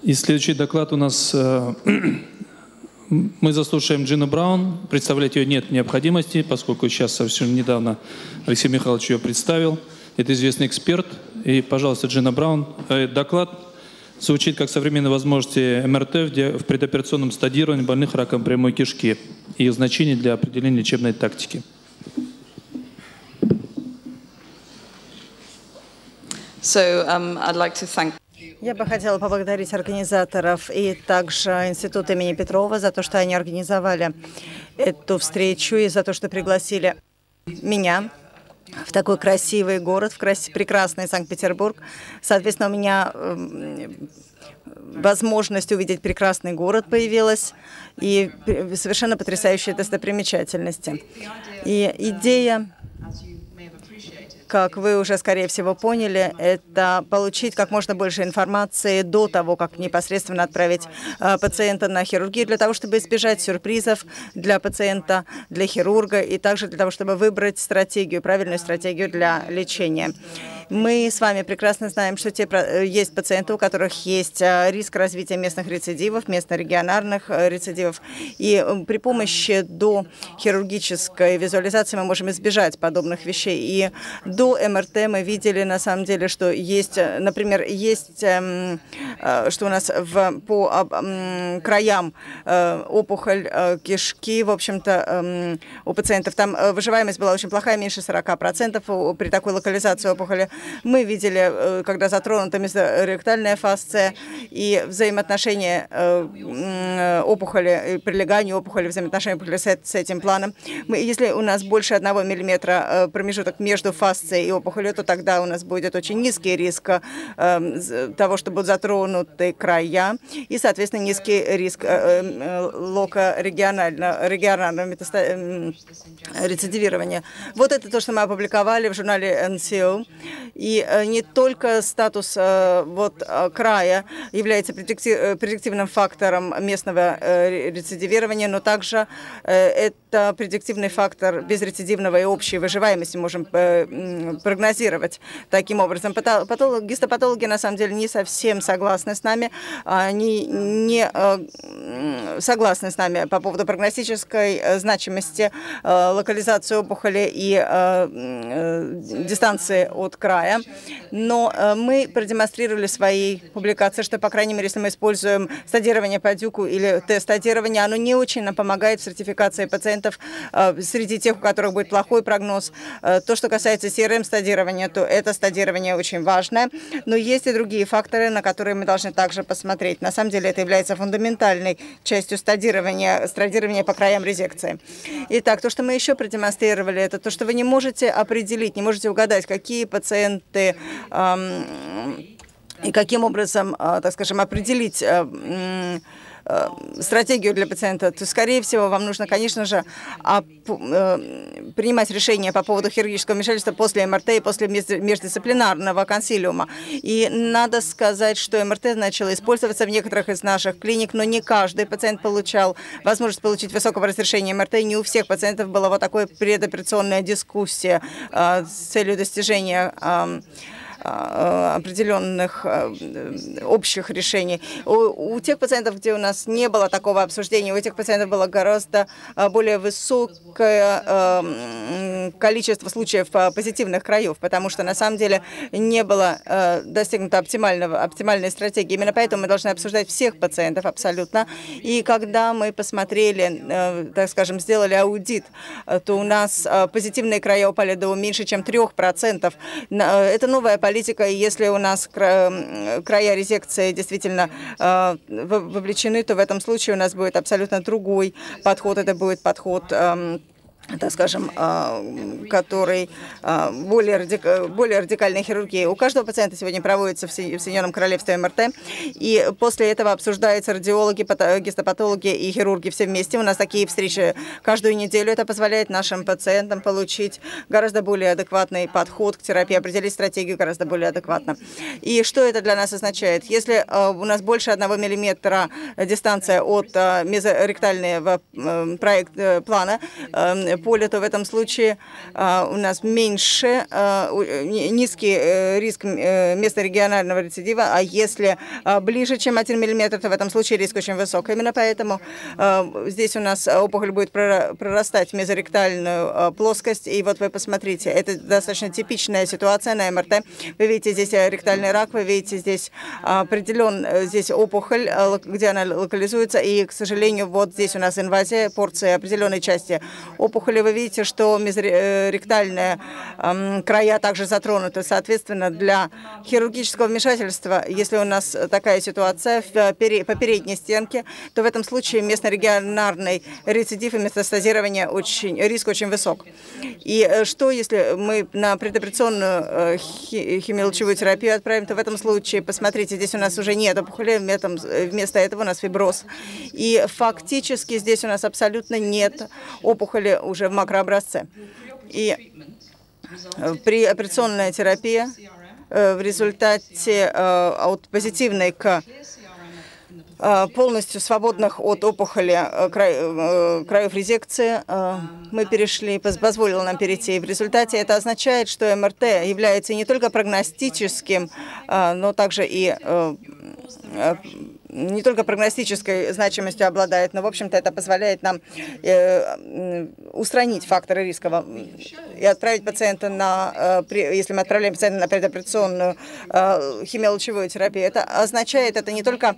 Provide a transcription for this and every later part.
И следующий доклад у нас, мы заслушаем Джину Браун. Представлять ее нет необходимости, поскольку сейчас совсем недавно Алексей Михайлович ее представил. Это известный эксперт. И, пожалуйста, Джина Браун. Доклад звучит как современные возможности МРТ в предоперационном стадировании больных раком прямой кишки и их значение для определения лечебной тактики. Я бы хотела поблагодарить организаторов и также Институт имени Петрова за то, что они организовали эту встречу и за то, что пригласили меня в такой красивый город, в прекрасный Санкт-Петербург. Соответственно, у меня возможность увидеть прекрасный город появилась и совершенно потрясающие достопримечательности. И идея, как вы уже, скорее всего, поняли, это получить как можно больше информации до того, как непосредственно отправить пациента на хирургию, для того, чтобы избежать сюрпризов для пациента, для хирурга, и также для того, чтобы выбрать стратегию, правильную стратегию для лечения. Мы с вами прекрасно знаем, что есть пациенты, у которых есть риск развития местных рецидивов, местно-региональных рецидивов. И при помощи дохирургической визуализации мы можем избежать подобных вещей. И до МРТ мы видели, на самом деле, что есть, например, что у нас по краям опухоль кишки, в общем-то, у пациентов там выживаемость была очень плохая, меньше 40% при такой локализации опухоли. Мы видели, когда затронута мезоректальная фасция и взаимоотношения опухоли, прилегания опухоли, взаимоотношения опухоли с этим планом. Если у нас больше 1 мм промежуток между фасцией и опухолью, то тогда у нас будет очень низкий риск того, что будут затронуты края, и, соответственно, низкий риск локорегионального рецидивирования. Вот это то, что мы опубликовали в журнале NCO. И не только статус края является предиктивным фактором местного рецидивирования, но также это предиктивный фактор безрецидивного и общей выживаемости можем прогнозировать таким образом. Гистопатологи на самом деле не совсем согласны с нами, они не согласны с нами по поводу прогностической значимости локализации опухоли и дистанции от края. Но мы продемонстрировали в своей публикации, что, по крайней мере, если мы используем стадирование по Дюку или тест-стадирование, оно не очень нам помогает в сертификации пациентов среди тех, у которых будет плохой прогноз. То, что касается CRM-стадирования, то это стадирование очень важное. Но есть и другие факторы, на которые мы должны также посмотреть. На самом деле это является фундаментальной частью стадирования по краям резекции. Итак, то, что мы еще продемонстрировали, это то, что вы не можете определить, не можете угадать, какие пациенты и каким образом, так скажем, определить стратегию для пациента, то, скорее всего, вам нужно, конечно же, принимать решения по поводу хирургического вмешательства после МРТ и после междисциплинарного консилиума. И надо сказать, что МРТ начало использоваться в некоторых из наших клиник, но не каждый пациент получал возможность получить высокого разрешения МРТ. Не у всех пациентов была вот такая предоперационная дискуссия с целью достижения определенных общих решений. У тех пациентов, где у нас не было такого обсуждения, у этих пациентов было гораздо более высокое количество случаев позитивных краев, потому что на самом деле не было достигнуто оптимальной стратегии. Именно поэтому мы должны обсуждать всех пациентов абсолютно. И когда мы посмотрели, так скажем, сделали аудит, то у нас позитивные края упали до меньше, чем 3%. Это новая политика, и если у нас края резекции действительно вовлечены, то в этом случае у нас будет абсолютно другой подход. Это будет подход, так скажем, который более радикальной хирургии. У каждого пациента сегодня проводится в Соединенном Королевстве МРТ, и после этого обсуждаются радиологи, гистопатологи и хирурги все вместе. У нас такие встречи каждую неделю. Это позволяет нашим пациентам получить гораздо более адекватный подход к терапии, определить стратегию гораздо более адекватно. И что это для нас означает? Если у нас больше 1 мм дистанция от мезоректального плана, поле, то в этом случае у нас меньше, низкий риск места регионального рецидива, а если ближе, чем 1 мм, то в этом случае риск очень высок. Именно поэтому здесь у нас опухоль будет прорастать в мезоректальную плоскость. И вот вы посмотрите, это достаточно типичная ситуация на МРТ. Вы видите здесь ректальный рак, вы видите здесь здесь опухоль, где она локализуется. И, к сожалению, вот здесь у нас инвазия, порции определенной части опухоли. Вы видите, что мезоректальные края также затронуты. Соответственно, для хирургического вмешательства, если у нас такая ситуация по передней стенке, то в этом случае местно-регионарный рецидив и метастазирование риск очень высок. И что, если мы на предоперационную химиолучевую терапию отправим, то в этом случае, посмотрите, здесь у нас уже нет опухоли, вместо этого у нас фиброз. И фактически здесь у нас абсолютно нет опухоли уже в макрообразце. И при операционной терапии в результате от позитивной к полностью свободных от опухоли краев резекции мы перешли, позволило нам перейти. В результате это означает, что МРТ является не только прогностическим, но также и не только прогностической значимостью обладает, но, в общем-то, это позволяет нам устранить факторы риска и отправить пациента если мы отправляем пациента на предоперационную химиолучевую терапию. Это означает, это не только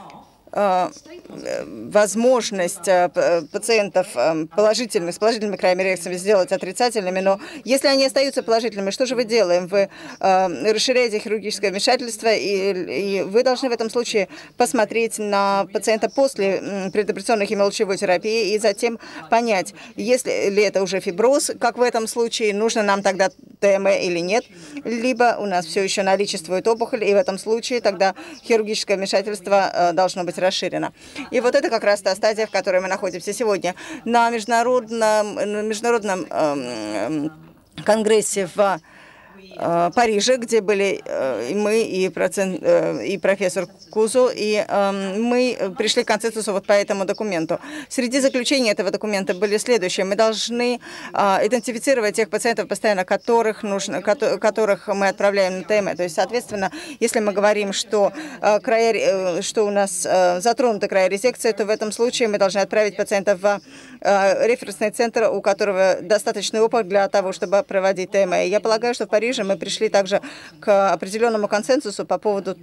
возможность пациентов с положительными краями резекции сделать отрицательными, но если они остаются положительными, что же вы делаем? Вы расширяете хирургическое вмешательство, и вы должны в этом случае посмотреть на пациента после предоперационной химиолучевой терапии и затем понять, если ли это уже фиброз, как в этом случае, нужно нам тогда ТМЭ или нет, либо у нас все еще наличествует опухоль, и в этом случае тогда хирургическое вмешательство должно быть расширено. И вот это как раз та стадия, в которой мы находимся сегодня. На международном конгрессе в Париже, где были мы и профессор Кузу, и мы пришли к консенсусу вот по этому документу. Среди заключений этого документа были следующие. Мы должны идентифицировать тех пациентов, постоянно которых мы отправляем на ТМ. То есть, соответственно, если мы говорим, что у нас затронуты края резекции, то в этом случае мы должны отправить пациента в референсный центр, у которого достаточный опыт для того, чтобы проводить ТМ. Я полагаю, что в Париже мы пришли также к определенному консенсусу по поводу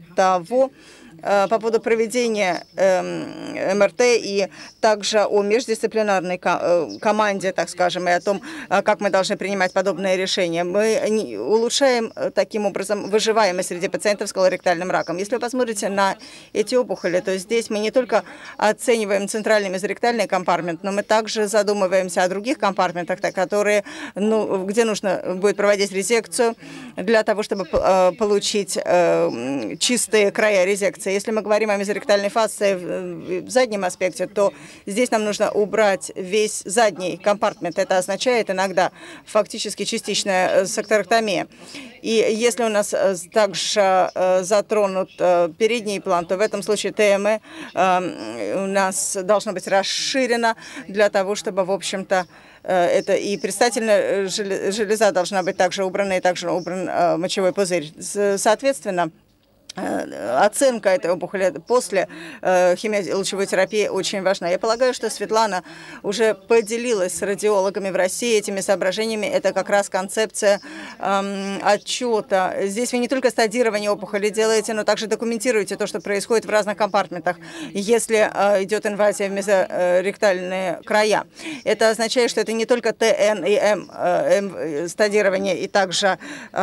проведения МРТ и также о междисциплинарной команде, так скажем, и о том, как мы должны принимать подобные решения. Мы улучшаем таким образом выживаемость среди пациентов с колоректальным раком. Если вы посмотрите на эти опухоли, то здесь мы не только оцениваем центральный мезоректальный компартмент, но мы также задумываемся о других компартментах, где нужно будет проводить резекцию для того, чтобы получить чистые края резекции. Если мы говорим о мезоректальной фасции в заднем аспекте, то здесь нам нужно убрать весь задний компартмент. Это означает иногда фактически частичная сакторэктомия. И если у нас также затронут передний план, то в этом случае ТМЭ у нас должно быть расширено для того, чтобы, в общем-то, это и предстательная железа должна быть также убрана, и также убран мочевой пузырь. Соответственно, оценка этой опухоли после химиолучевой терапии очень важна. Я полагаю, что Светлана уже поделилась с радиологами в России этими соображениями. Это как раз концепция отчета. Здесь вы не только стадирование опухоли делаете, но также документируете то, что происходит в разных компартментах, если идет инвазия в мезоректальные края. Это означает, что это не только ТН и М стадирование, и также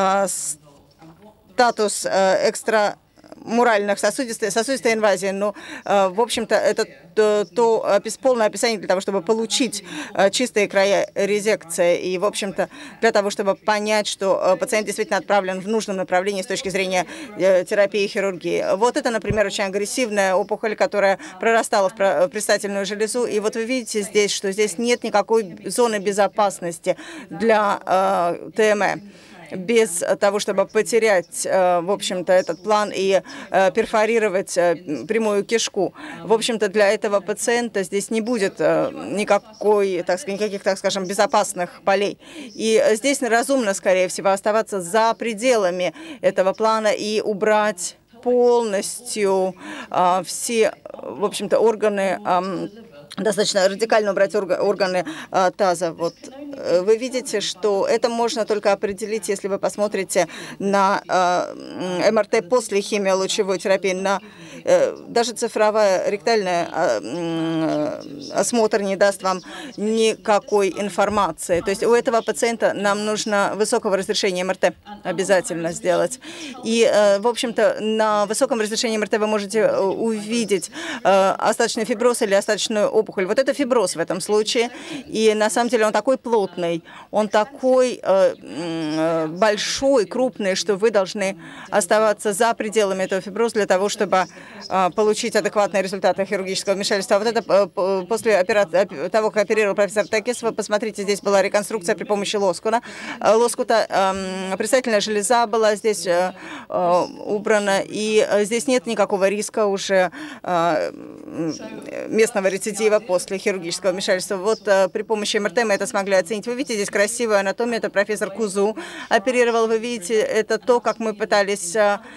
статус экстрамуральных сосудистой инвазии, но, в общем-то, это полное описание для того, чтобы получить чистые края резекции и, в общем-то, для того, чтобы понять, что пациент действительно отправлен в нужном направлении с точки зрения терапии и хирургии. Вот это, например, очень агрессивная опухоль, которая прорастала в предстательную железу, и вот вы видите здесь, что здесь нет никакой зоны безопасности для ТМЭ. без того, чтобы потерять, в общем-то, этот план и перфорировать прямую кишку. В общем-то, для этого пациента здесь не будет никаких, так скажем, безопасных полей. И здесь разумно, скорее всего, оставаться за пределами этого плана и убрать полностью все, в общем-то, органы, достаточно радикально убрать органы таза. Вот. Вы видите, что это можно только определить, если вы посмотрите на МРТ после химиолучевой терапии. Даже цифровая ректальная осмотр не даст вам никакой информации. То есть у этого пациента нам нужно высокого разрешения МРТ обязательно сделать. И, в общем-то, на высоком разрешении МРТ вы можете увидеть остаточный фиброз или остаточную опухоль. Вот это фиброз в этом случае. И на самом деле он такой плотный, он такой большой, крупный, что вы должны оставаться за пределами этого фиброза для того, чтобы получить адекватные результаты хирургического вмешательства. Вот это после того, как оперировал профессор Такис, вы посмотрите, здесь была реконструкция при помощи лоскута. Предстательная железа была здесь убрана, и здесь нет никакого риска уже местного рецидива после хирургического вмешательства. Вот при помощи МРТ мы это смогли оценить. Вы видите здесь красивую анатомию, это профессор Кузу оперировал. Вы видите, это то, как мы пытались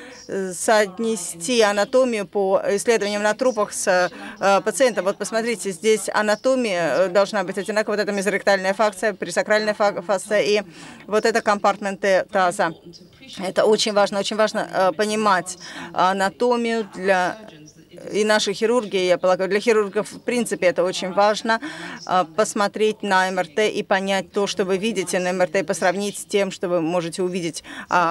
соотнести анатомию по исследованиям на трупах с пациентом. Вот посмотрите, здесь анатомия должна быть одинаковая. Вот это мезоректальная фасция, пресакральная фасция и вот это компартменты таза. Это очень важно понимать анатомию и наши хирурги, я полагаю, для хирургов в принципе это очень важно, посмотреть на МРТ и понять то, что вы видите на МРТ, и посравнить с тем, что вы можете увидеть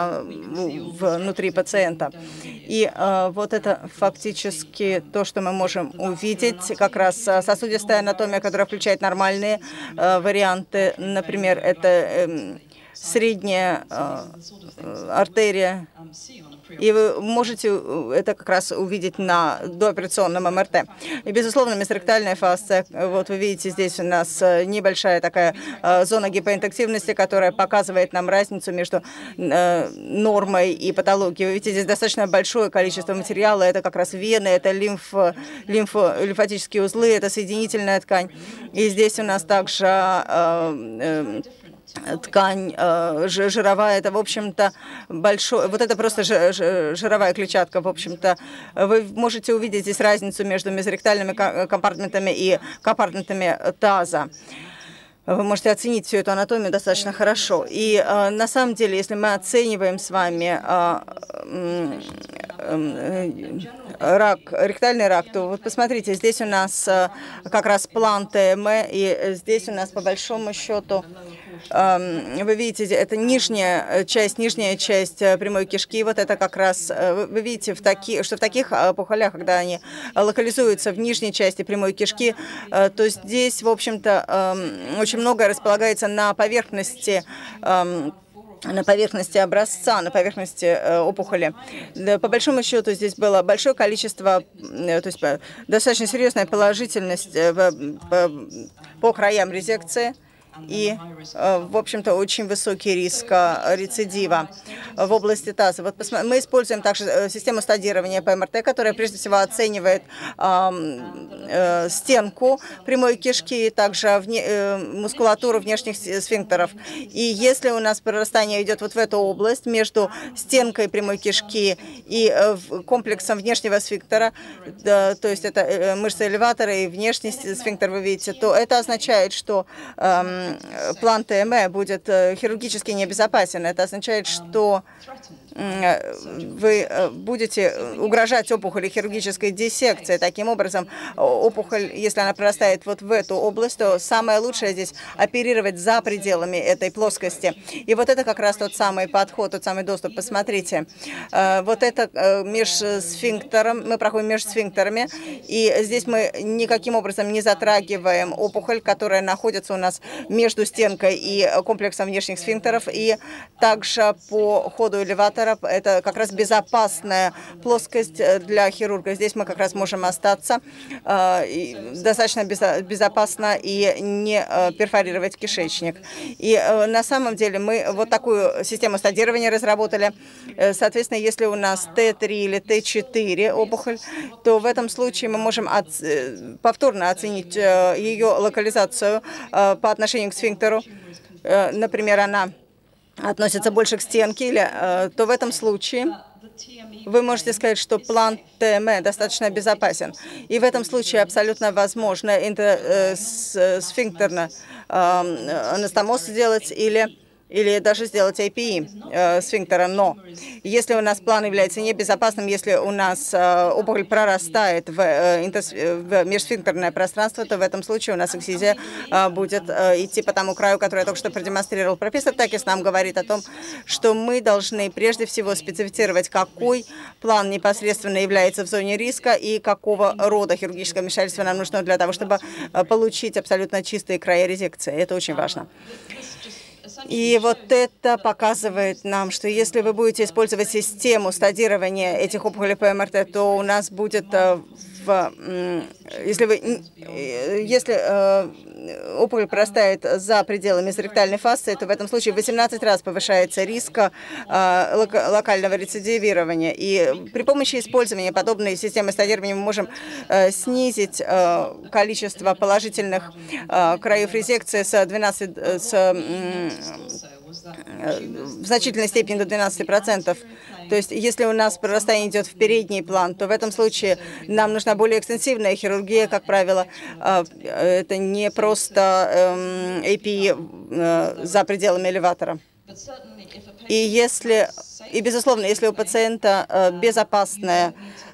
внутри пациента. И вот это фактически то, что мы можем увидеть, как раз сосудистая анатомия, которая включает нормальные варианты, например, это средняя артерия. И вы можете это как раз увидеть на дооперационном МРТ. И, безусловно, мезоректальная фасция. Вот вы видите, здесь у нас небольшая такая зона гипоинтенсивности, которая показывает нам разницу между нормой и патологией. Вы видите, здесь достаточно большое количество материала. Это как раз вены, это лимфатические узлы, это соединительная ткань. И здесь у нас также ткань жировая, это, в общем-то, большой, вот это просто жировая клетчатка, в общем-то. Вы можете увидеть здесь разницу между мезоректальными компартментами и компартментами таза. Вы можете оценить всю эту анатомию достаточно хорошо. И на самом деле, если мы оцениваем с вами ректальный рак, то вот посмотрите, здесь у нас как раз план ТМ, и здесь у нас по большому счету вы видите, это нижняя часть прямой кишки. Вот это как раз, вы видите, что в таких опухолях, когда они локализуются в нижней части прямой кишки, то здесь, в общем-то, очень многое располагается на поверхности образца, на поверхности опухоли. По большому счету здесь было большое количество, то есть достаточно серьезная положительность по краям резекции. И, в общем-то, очень высокий риск рецидива в области таза. Вот мы используем также систему стадирования по МРТ, которая прежде всего оценивает стенку прямой кишки, также мускулатуру внешних сфинктеров. И если у нас прорастание идет вот в эту область между стенкой прямой кишки и комплексом внешнего сфинктера, то есть это мышца элеватора и внешний сфинктер, вы видите, то это означает, что план ТМ будет хирургически небезопасен. Это означает, что вы будете угрожать опухоли хирургической диссекции. Таким образом, опухоль, если она прорастает вот в эту область, то самое лучшее здесь оперировать за пределами этой плоскости. И вот это как раз тот самый подход, тот самый доступ. Посмотрите, вот это межсфинктером, мы проходим между сфинктерами, и здесь мы никаким образом не затрагиваем опухоль, которая находится у нас между стенкой и комплексом внешних сфинктеров, и также по ходу элеватора элеватора. Это как раз безопасная плоскость для хирурга. Здесь мы как раз можем остаться достаточно безопасно и не перфорировать кишечник. И на самом деле мы вот такую систему стадирования разработали. Соответственно, если у нас Т3 или Т4 опухоль, то в этом случае мы можем повторно оценить ее локализацию по отношению к сфинктеру. Например, она относится больше к стенке, то в этом случае вы можете сказать, что план ТМ достаточно безопасен. И в этом случае абсолютно возможно сфинктерно анастомоз сделать или даже сделать API сфинктера. Но если у нас план является небезопасным, если у нас опухоль прорастает в межсфинктерное пространство, то в этом случае у нас эксизия будет идти по тому краю, который я только что продемонстрировал. Профессор Такис нам говорит о том, что мы должны прежде всего специфицировать, какой план непосредственно является в зоне риска и какого рода хирургическое вмешательство нам нужно для того, чтобы получить абсолютно чистые края резекции. Это очень важно. И вот это показывает нам, что если вы будете использовать систему стадирования этих опухолей по МРТ, то у нас будет если опухоль прорастает за пределы мезоректальной фасции, то в этом случае в 18 раз повышается риск локального рецидивирования. И при помощи использования подобной системы стадирования мы можем снизить количество положительных краев резекции в значительной степени до 12%. То есть, если у нас прорастание идет в передний план, то в этом случае нам нужна более экстенсивная хирургия, как правило. Это не просто API за пределами элеватора. И безусловно, если у пациента безопасная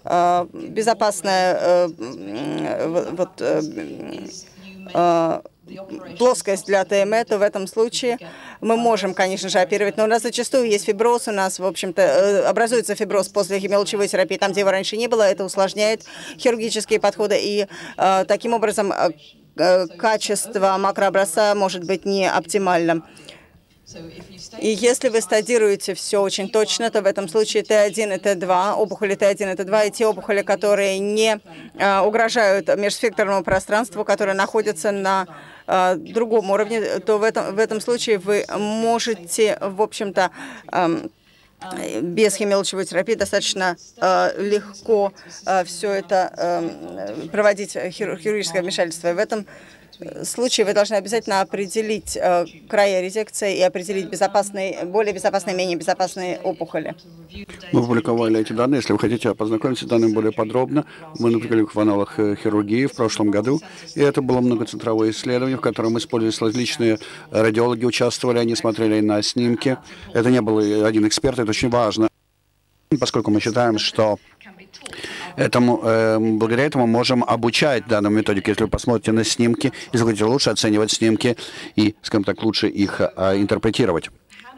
плоскость для ТМ, то в этом случае мы можем, конечно же, оперировать, но у нас зачастую есть фиброз, у нас, в общем-то, образуется фиброз после химиолучевой терапии, там, где его раньше не было, это усложняет хирургические подходы, и таким образом качество макрообразца может быть не оптимальным. И если вы стадируете все очень точно, то в этом случае Т1 и Т2, опухоли Т1 и Т2, и те опухоли, которые не угрожают межсфинктерному пространству, которые находятся на другом уровне, то в этом случае вы можете, в общем-то, без химиолучевой терапии достаточно легко все это проводить хирургическое вмешательство. И в этом случае вы должны обязательно определить края резекции и определить более безопасные, менее безопасные опухоли. Мы опубликовали эти данные. Если вы хотите познакомиться с данными более подробно, мы например, в аналах хирургии в прошлом году. И это было многоцентровое исследование, в котором использовались различные радиологи, участвовали, они смотрели на снимки. Это не был один эксперт, это очень важно, поскольку мы считаем, что благодаря этому можем обучать данную методику. Если вы посмотрите на снимки, если вы хотите лучше оценивать снимки и, скажем так, лучше их интерпретировать.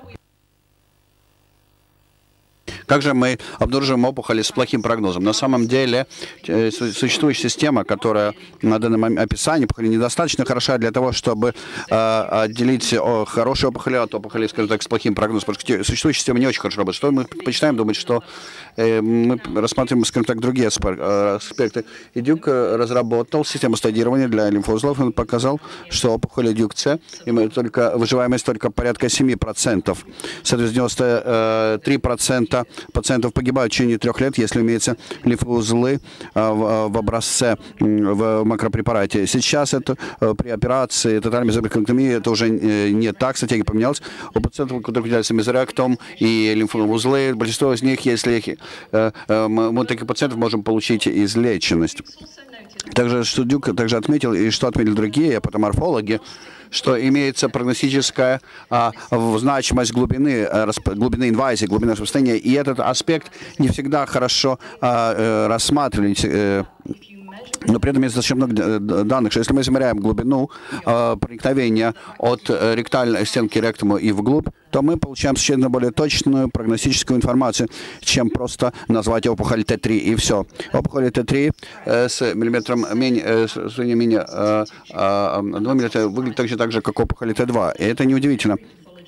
Как же мы обнаруживаем опухоли с плохим прогнозом? На самом деле, существующая система, которая на данный момент описание опухоли недостаточно хороша для того, чтобы отделить хорошие опухоли от опухолей, скажем так, с плохим прогнозом. Потому что существующая система не очень хорошо работает. Что мы предпочитаем думать, что мы рассматриваем, скажем так, другие аспекты. И Дюк разработал систему стадирования для лимфоузлов. Он показал, что опухоли Дюк-С, выживаемость только порядка 7%. Соответственно, 93% пациентов погибают в течение 3 лет, если имеются лимфоузлы в образце, в макропрепарате. Сейчас это при операции тотальной мезоректомии это уже не так, стратегия поменялась. У пациентов, у которых является мезоректом и лимфоузлы, большинство из них, если мы таких пациентов можем получить излеченность. Также, что Дюк также отметил, и что отметили другие патоморфологи, что имеется прогностическая значимость глубины инвазии, глубины распространения, и этот аспект не всегда хорошо рассматривали. Но при этом есть достаточно много данных, что если мы измеряем глубину проникновения от ректальной стенки ректума и вглубь, то мы получаем существенно более точную прогностическую информацию, чем просто назвать опухоль Т3 и все. Опухоль Т3 с миллиметром менее 1 мм выглядит точно так же, как опухоль Т2. И это неудивительно.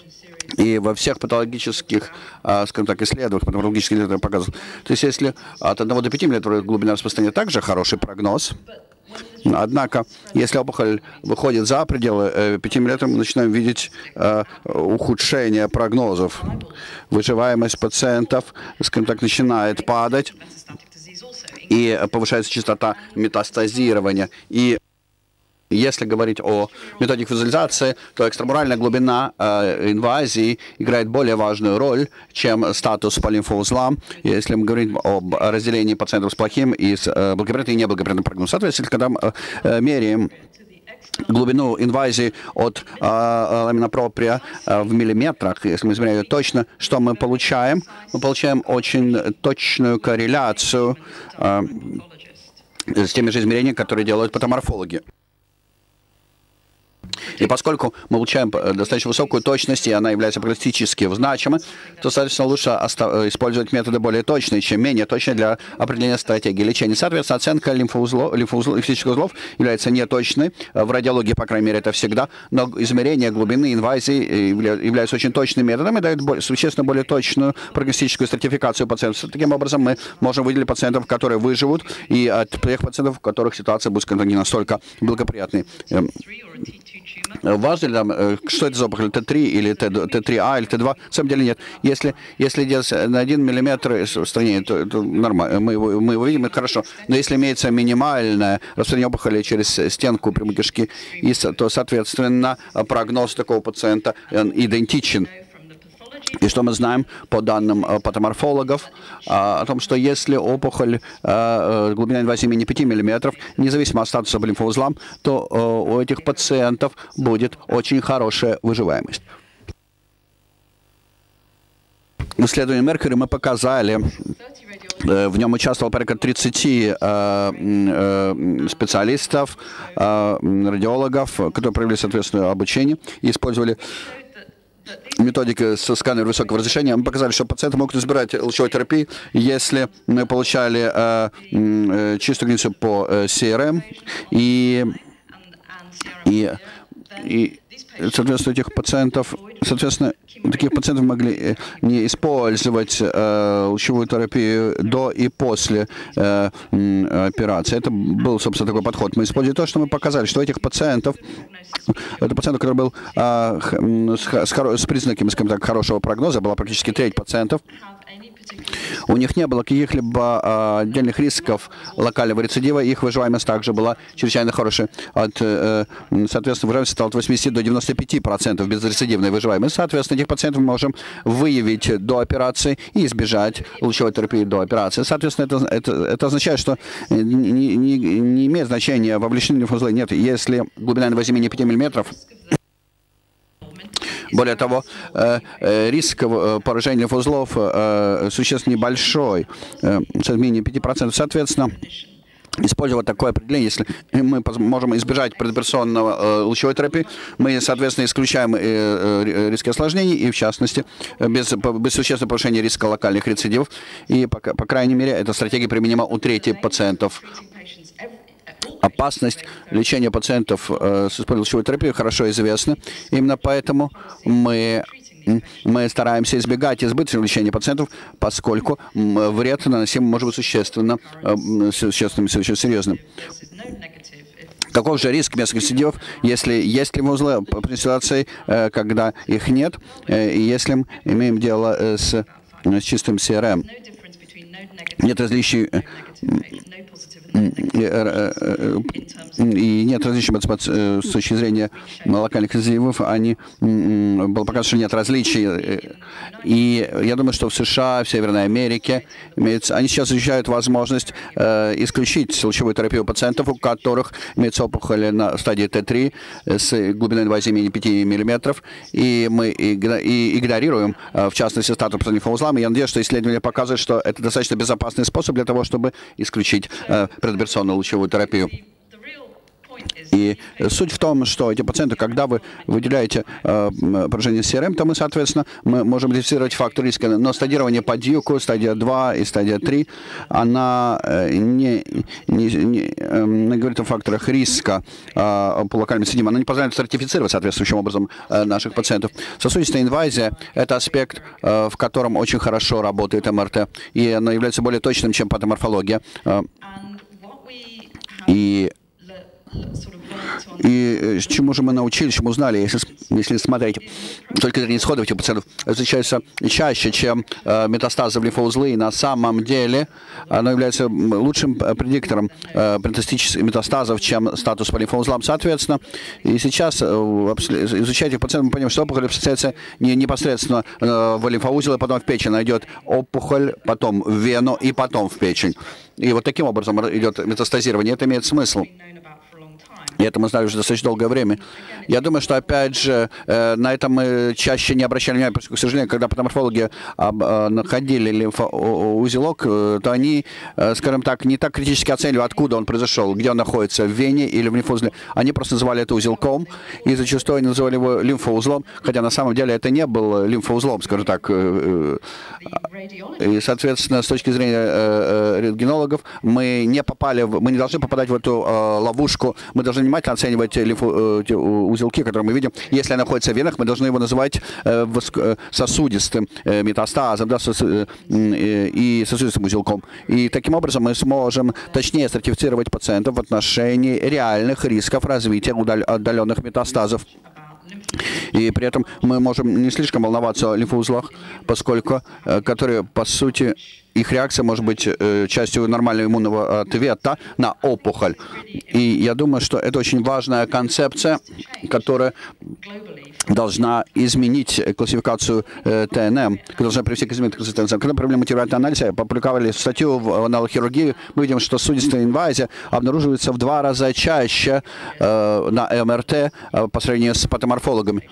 И во всех патологических, скажем так, исследованиях, патологических исследованиях показывают. То есть если от 1 до 5 мм глубина распространения также хороший прогноз. Однако, если опухоль выходит за пределы 5 мм, мы начинаем видеть ухудшение прогнозов. Выживаемость пациентов, скажем так, начинает падать, и повышается частота метастазирования. И если говорить о методике визуализации, то экстрамуральная глубина инвазии играет более важную роль, чем статус по лимфоузлам, если мы говорим об разделении пациентов с плохим и с благоприятным и неблагоприятным прогнозом. Соответственно, когда мы меряем глубину инвазии от ламина проприя в миллиметрах, если мы измеряем ее точно, что мы получаем? Мы получаем очень точную корреляцию с теми же измерениями, которые делают патоморфологи. И поскольку мы получаем достаточно высокую точность, и она является прогностически значимой, то, соответственно, лучше использовать методы более точные, чем менее точные для определения стратегии лечения. Соответственно, оценка лимфатических узлов является неточной. В радиологии, по крайней мере, это всегда. Но измерение глубины инвазии является очень точным методом и дает существенно более точную прогностическую стратификацию пациентов. Таким образом, мы можем выделить пациентов, которые выживут, и от тех пациентов, у которых ситуация будет, скажем так, не настолько благоприятной. Важно ли там, что это за опухоль, Т3 или Т3А или Т2? На самом деле нет. Если идет на 1 миллиметр распространение, то нормально, мы его видим, это хорошо. Но если имеется минимальное распространение опухоли через стенку прямой кишки, то, соответственно, прогноз такого пациента идентичен. И что мы знаем по данным патоморфологов, о том, что если опухоль глубина инвазии менее 5 мм, независимо от статуса по лимфоузлам, то у этих пациентов будет очень хорошая выживаемость. В исследовании Меркьюри мы показали, в нем участвовало порядка 30 специалистов, радиологов, которые провели соответственное обучение и использовали методики со сканером высокого разрешения. Мы показали, что пациенты могут избирать лучевой терапии, если мы получали чистую границу по CRM и соответственно, таких пациентов могли не использовать лучевую терапию до и после операции. Это был, собственно, такой подход. Мы использовали то, что мы показали, что у этих пациентов, это пациент, который был с признаками, скажем так, хорошего прогноза, была практически треть пациентов. У них не было каких-либо отдельных рисков локального рецидива, их выживаемость также была чрезвычайно хорошая. Соответственно, выживаемость стала от 80 до 95% безрецидивной выживаемости. Соответственно, этих пациентов мы можем выявить до операции и избежать лучевой терапии до операции. Соответственно, это означает, что не имеет значения, вовлечены ли в узлы. Нет, если глубина инвазии менее 5 мм, более того, риск поражения лимфоузлов существенно небольшой, менее 5%. Соответственно, использовать такое определение, если мы можем избежать предоперационного лучевой терапии, мы, соответственно, исключаем риски осложнений и, в частности, без существенного повышения риска локальных рецидивов. И, по крайней мере, эта стратегия применима у трети пациентов. Опасность лечения пациентов с использованием лучевой терапии хорошо известна. Именно поэтому мы стараемся избегать избыточного лечения пациентов, поскольку вред наносимый может быть существенно серьезным. Каков же риск местных рецидивов, если есть лимфоузлы при ситуации, когда их нет, и если мы имеем дело с чистым CRM? Нет различий и нет различий с точки зрения локальных рецидивов, было показано, что нет различий. И я думаю, что в США, в Северной Америке, они сейчас изучают возможность исключить лучевую терапию пациентов, у которых имеется опухоль на стадии Т3 с глубиной инвазии менее 5 мм, и мы игнорируем, в частности, статус по лимфоузлам. И я надеюсь, что исследования показывают, что это достаточно безопасный способ для того, чтобы исключить предоперационную лучевую терапию. И суть в том, что эти пациенты, когда вы выделяете поражение СРМ, то мы, соответственно, мы можем идентифицировать фактор риска. Но стадирование по Дьюку, стадия 2 и стадия 3, она не говорит о факторах риска по локальным седимам. Она не позволяет стратифицировать соответствующим образом наших пациентов. Сосудистая инвазия – это аспект, в котором очень хорошо работает МРТ, и она является более точным, чем патоморфология. И чему же мы научились, чему узнали, если смотреть только зрение исходов этих пациентов, встречается чаще, чем метастазы в лимфоузлы, и на самом деле оно является лучшим предиктором метастических метастазов, чем статус по лимфоузлам. Соответственно, и сейчас, изучая этих пациентов, мы понимаем, что опухоль встречается не непосредственно в лимфоузел, а потом в печень. Она идет опухоль, потом в вену и потом в печень. И вот таким образом идет метастазирование. Это имеет смысл. И это мы знали уже достаточно долгое время. Я думаю, что, опять же, на это мы чаще не обращали внимания, потому что, к сожалению, когда патоморфологи находили лимфоузелок, то они, скажем так, не так критически оценивали, откуда он произошел, где он находится, в вене или в лимфоузле. Они просто называли это узелком, и зачастую они называли его лимфоузлом, хотя на самом деле это не был лимфоузлом, скажем так. И, соответственно, с точки зрения рентгенологов, мы не должны попадать в эту ловушку, мы должны внимательно оценивать узелки, которые мы видим. Если они находятся в венах, мы должны его называть сосудистым метастазом, да, и сосудистым узелком. И таким образом мы сможем точнее стратифицировать пациентов в отношении реальных рисков развития отдаленных метастазов. И при этом мы можем не слишком волноваться о лимфоузлах, поскольку, которые, по сути, их реакция может быть частью нормального иммунного ответа на опухоль. И я думаю, что это очень важная концепция, которая должна изменить классификацию ТНМ, должна привести к изменению классификации ТНМ. Когда провели мотивированный анализ, опубликовали статью в аналогхирургии, мы видим, что сосудистая инвазия обнаруживается в 2 раза чаще на МРТ по сравнению с патоморфологами.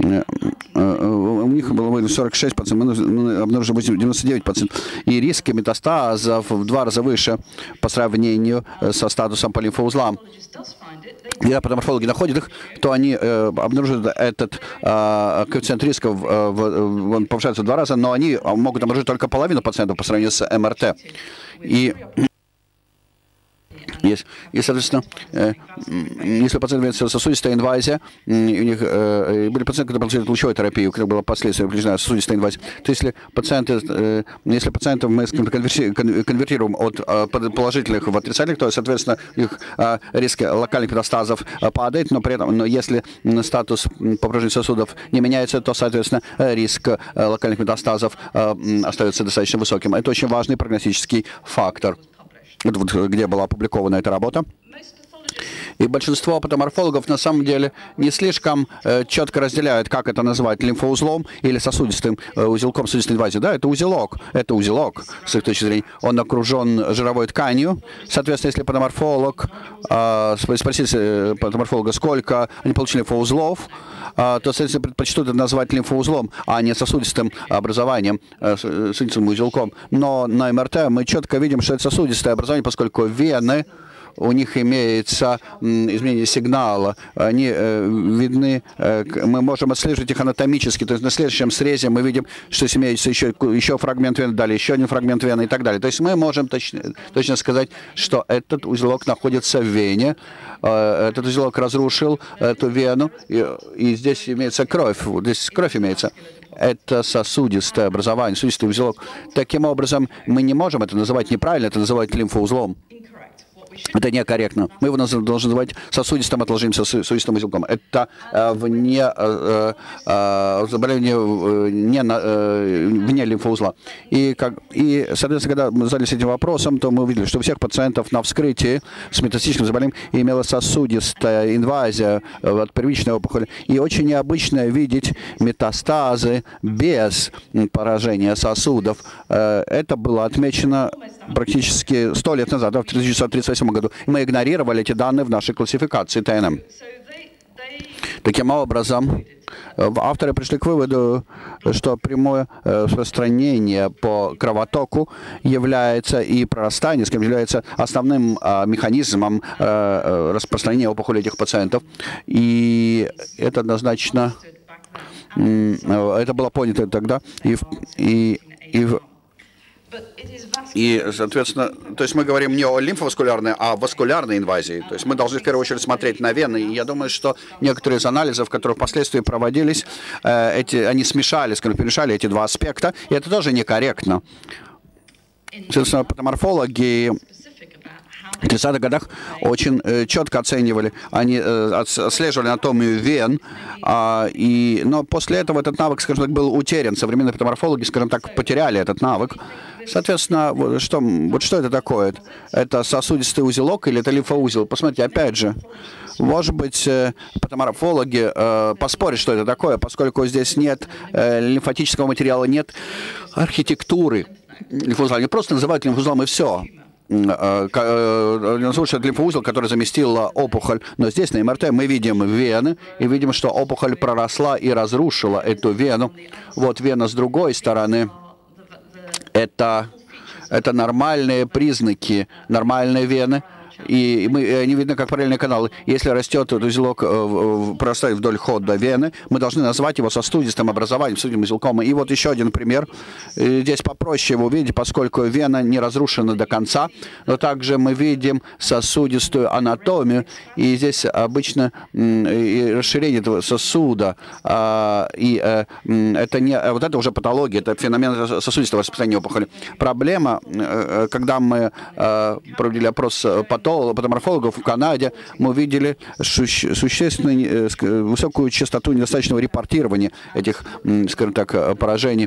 У них было 46%, мы обнаружили 99%. И риски метастазов в 2 раза выше по сравнению со статусом по лимфоузлам. Когда патоморфологи находят их, то они обнаруживают этот коэффициент риска, он повышается в 2 раза, но они могут обнаружить только половину пациентов по сравнению с МРТ. И, соответственно, если у пациента имеется сосудистая инвазия, у них были пациенты, которые получили лучевую терапию, когда было последствие определенная сосудистая инвазия, то если пациентов мы конвертируем от положительных в отрицательных, то, соответственно, их риск локальных метастазов падает, но если статус по поражению сосудов не меняется, то, соответственно, риск локальных метастазов остается достаточно высоким. Это очень важный прогностический фактор. Где была опубликована эта работа. И большинство патоморфологов на самом деле не слишком четко разделяют, как это называть, лимфоузлом или сосудистым узелком сосудистой инвазии. Да, это узелок, с их точки зрения. Он окружен жировой тканью. Соответственно, если патоморфолог, спросить патоморфолога, сколько они получили лимфоузлов, то, соответственно, предпочтут это назвать лимфоузлом, а не сосудистым образованием, сосудистым узелком. Но на МРТ мы четко видим, что это сосудистое образование, поскольку вены, у них имеется изменение сигнала, они видны, мы можем отслеживать их анатомически, то есть на следующем срезе мы видим, что имеется еще фрагмент вены, далее еще один фрагмент вены и так далее. То есть мы можем точно сказать, что этот узелок находится в вене, этот узелок разрушил эту вену, и здесь имеется кровь, здесь кровь имеется. Это сосудистое образование, сосудистый узелок. Таким образом, мы не можем это называть неправильно, это называть лимфоузлом. Это некорректно. Мы его должны называть сосудистым отложением, сосудистым узелком. Это заболевание вне лимфоузла. И, соответственно, когда мы задались этим вопросом, то мы увидели, что у всех пациентов на вскрытии с метастатическим заболеванием имела сосудистая инвазия от первичной опухоли. И очень необычно видеть метастазы без поражения сосудов. Это было отмечено практически 100 лет назад, в 1938 году. И мы игнорировали эти данные в нашей классификации ТНМ. Таким образом, авторы пришли к выводу, что прямое распространение по кровотоку является и прорастание, является основным механизмом распространения опухоли этих пациентов. И это однозначно, это было понято тогда, и, соответственно, то есть мы говорим не о лимфоваскулярной, а о васкулярной инвазии. То есть мы должны в первую очередь смотреть на вены. И я думаю, что некоторые из анализов, которые впоследствии проводились, они смешали, скажем, перемешали эти два аспекта, и это тоже некорректно. Соответственно, патоморфологи в 30-х годах очень четко оценивали, они отслеживали анатомию вен, но после этого этот навык, скажем так, был утерян. Современные патоморфологи, скажем так, потеряли этот навык. Соответственно, вот что это такое? Это сосудистый узелок или это лимфоузел? Посмотрите, опять же, может быть, патоморфологи поспорят, что это такое, поскольку здесь нет лимфатического материала, нет архитектуры лимфоузла. Они просто называют лимфоузлом и все. Слушает лимфоузел, который заместил опухоль. Но здесь на МРТ мы видим вены и видим, что опухоль проросла и разрушила эту вену. Вот вена с другой стороны. Это нормальные признаки, нормальные вены. И они видны как параллельные каналы. Если растет узелок, прорастает вдоль хода вены, мы должны назвать его сосудистым образованием, сосудистым узелком. И вот еще один пример. Здесь попроще его увидеть, поскольку вена не разрушена до конца, но также мы видим сосудистую анатомию. И здесь обычно расширение этого сосуда. И это не, вот это уже патология, это феномен сосудистого распространения опухоли. Проблема, когда мы проводили опрос патоморфологов в Канаде, мы увидели существенную высокую частоту недостаточного репортирования этих, скажем так, поражений.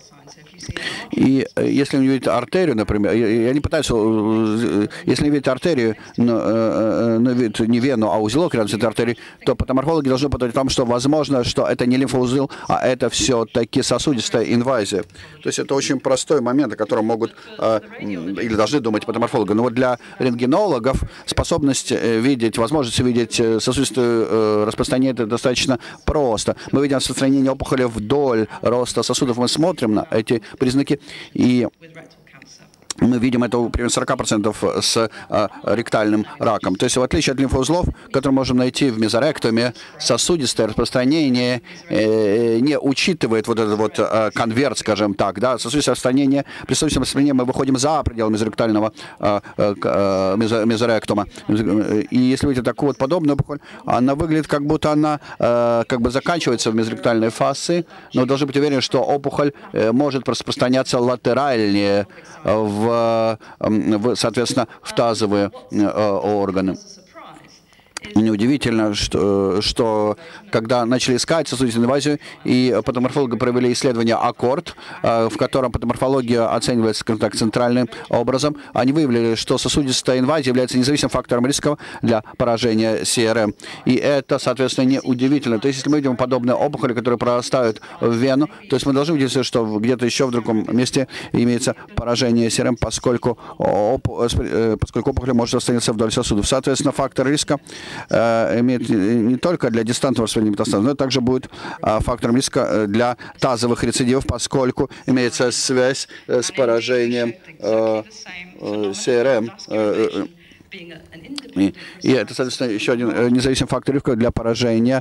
И если вы видите артерию, например, я не пытаюсь, если вы видите артерию, но не вену, а узелок рядом с этой артерией, то патоморфологи должны подумать о том, что возможно, что это не лимфоузел, а это все-таки сосудистая инвазия. То есть это очень простой момент, о котором могут или должны думать патоморфологи. Но вот для рентгенологов способность видеть, возможность видеть сосудистое распространение, это достаточно просто. Мы видим распространение опухоли вдоль роста сосудов, мы смотрим на эти признаки, и мы видим это примерно 40% с ректальным раком. То есть в отличие от лимфоузлов, которые можем найти в мезоректоме, сосудистое распространение не учитывает вот этот вот конверт, скажем так, да, сосудистое распространение, при сосудистом распространении мы выходим за пределы мезоректального мезоректома. И если видите такую вот подобную опухоль, она выглядит как будто она как бы заканчивается в мезоректальной фазе, но должны быть уверены, что опухоль может распространяться латеральнее соответственно, в тазовые органы. Неудивительно, что когда начали искать сосудистую инвазию, и патоморфологи провели исследование АККОРД, в котором патоморфология оценивается, скажем так, центральным образом, они выявили, что сосудистая инвазия является независимым фактором риска для поражения СРМ. И это, соответственно, неудивительно. То есть, если мы видим подобные опухоли, которые прорастают в вену, то есть мы должны видеть, что где-то еще в другом месте имеется поражение СРМ, поскольку опухоль может распространяться вдоль сосудов. Соответственно, фактор риска имеет не только для дистантного распространения метастазов, но также будет фактором риска для тазовых рецидивов, поскольку имеется связь с поражением СРМ. И это, соответственно, еще один независимый фактор риска для поражения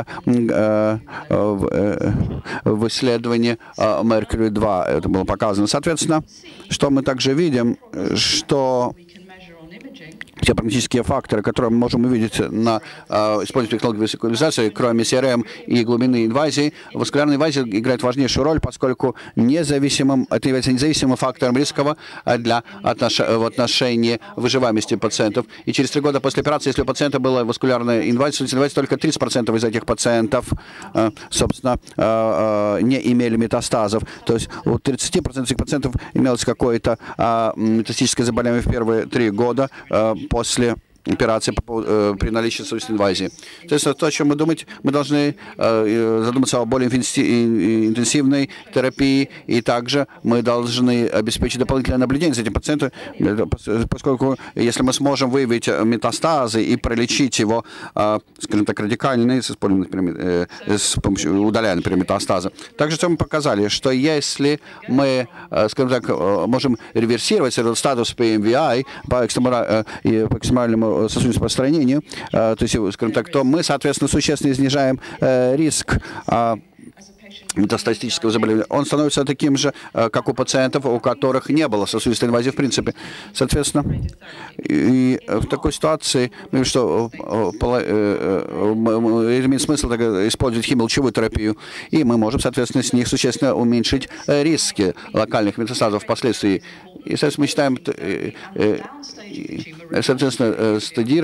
в исследовании Mercury-2. Это было показано. Соответственно, что мы также видим, что все прагматические факторы, которые мы можем увидеть на использовании технологии васкуляризации, кроме СРМ и глубины инвазии, васкулярная инвазия играет важнейшую роль, поскольку это является независимым фактором риска в отношении выживаемости пациентов. И через 3 года после операции, если у пациента была васкулярная инвазия, только 30% из этих пациентов, собственно, не имели метастазов. То есть у 30% этих пациентов имелось какое-то метастическое заболевание в первые 3 года после операции при наличии сосудистой инвазии. То есть то, о чем мы думать, мы должны задуматься о более интенсивной терапии, и также мы должны обеспечить дополнительное наблюдение за этим пациентом, поскольку если мы сможем выявить метастазы и пролечить его, скажем так, радикально, с помощью удаляя, например, метастазы. Также что мы показали, что если мы, скажем так, можем реверсировать этот статус PMVI по экстремальному сосудистому распространению, то есть, скажем так, то мы, соответственно, существенно снижаем риск метастатического заболевания. Он становится таким же, как у пациентов, у которых не было сосудистой инвазии в принципе. Соответственно, и в такой ситуации, что имеет смысл использовать химиолучевую терапию, и мы можем, соответственно, с них существенно уменьшить риски локальных метастазов впоследствии. И, соответственно, мы считаем, соответственно,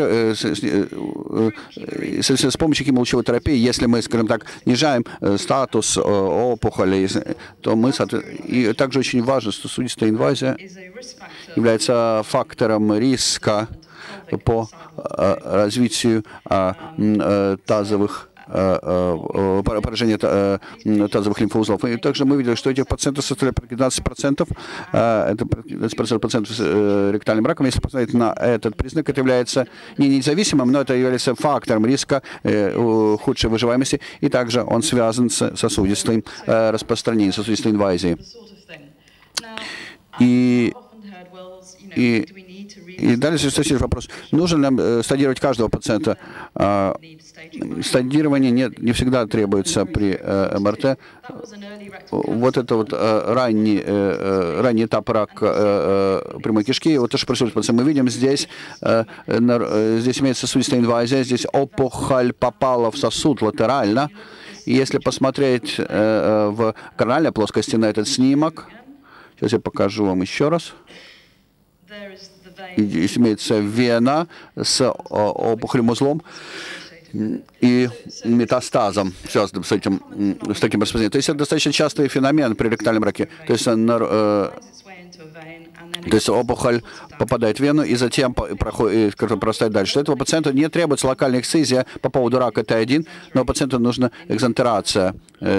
с помощью химиолучевой терапии, если мы, скажем так, снижаем статус опухолей, то мы, и также очень важно, что сосудистая инвазия является фактором риска по развитию тазовых поражение тазовых лимфоузлов. И также мы видели, что этих пациентов составляет 15%, это 15% пациентов с ректальным раком. Если посмотреть на этот признак, это является не независимым, но это является фактором риска худшей выживаемости, и также он связан с сосудистым распространением, сосудистой инвазией. И дальше следующий вопрос. Нужно нам стадировать каждого пациента? Стадирование не всегда требуется при МРТ. Вот это вот ранний этап рака прямой кишки, вот то, что происходит. Мы видим здесь имеется сосудистая инвазия, здесь опухоль попала в сосуд латерально. И если посмотреть в корональной плоскости на этот снимок, сейчас я покажу вам еще раз. Здесь имеется вена с опухолевым узлом и метастазом, связанным с таким распространением. То есть это достаточно частый феномен при ректальном раке. То есть опухоль попадает в вену и затем прорастает дальше. Этого пациента не требуется локальная эксцизия по поводу рака Т1, но пациенту нужна экзентерация,